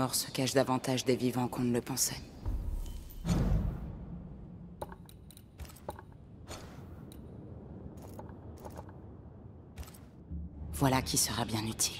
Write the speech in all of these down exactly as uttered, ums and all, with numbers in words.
morts se cachent davantage des vivants qu'on ne le pensait. Voilà qui sera bien utile.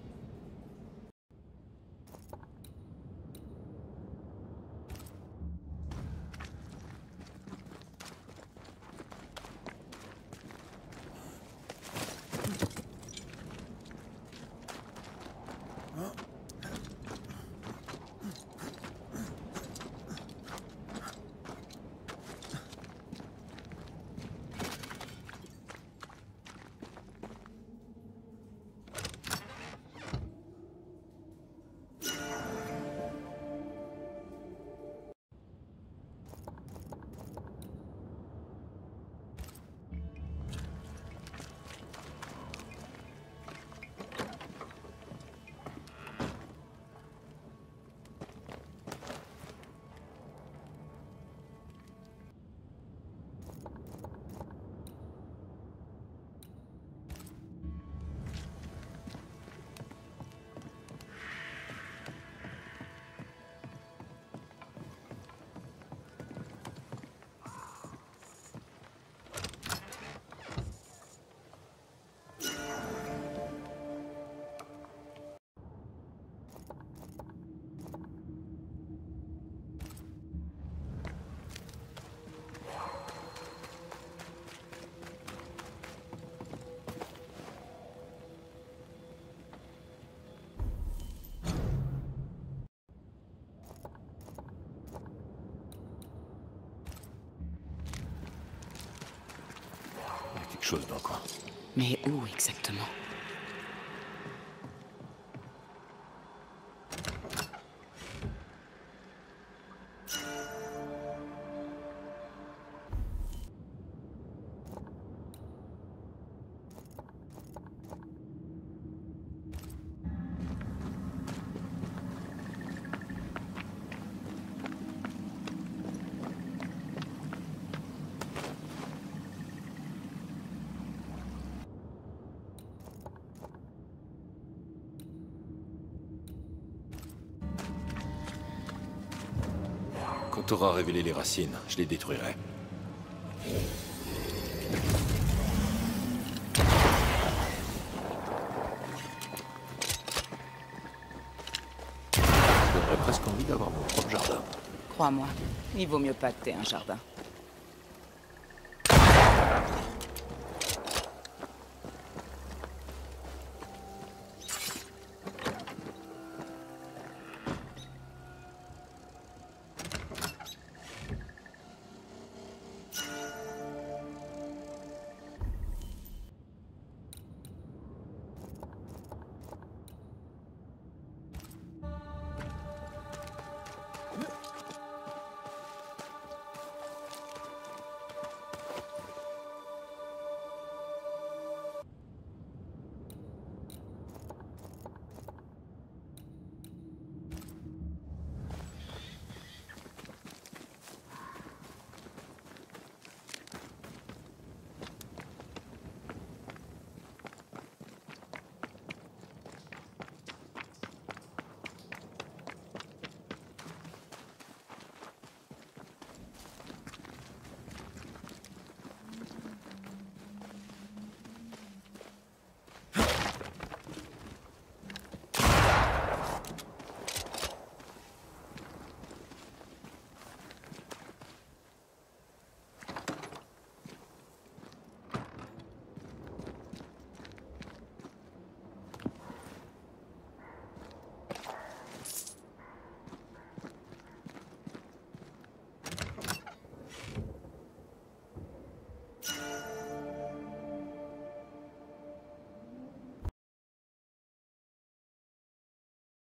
Chose dans le coin. Mais où exactement? Quand t'auras révélé les racines, je les détruirai. J'aurais presque envie d'avoir mon propre jardin. Crois-moi, il vaut mieux pas que t'aies un jardin.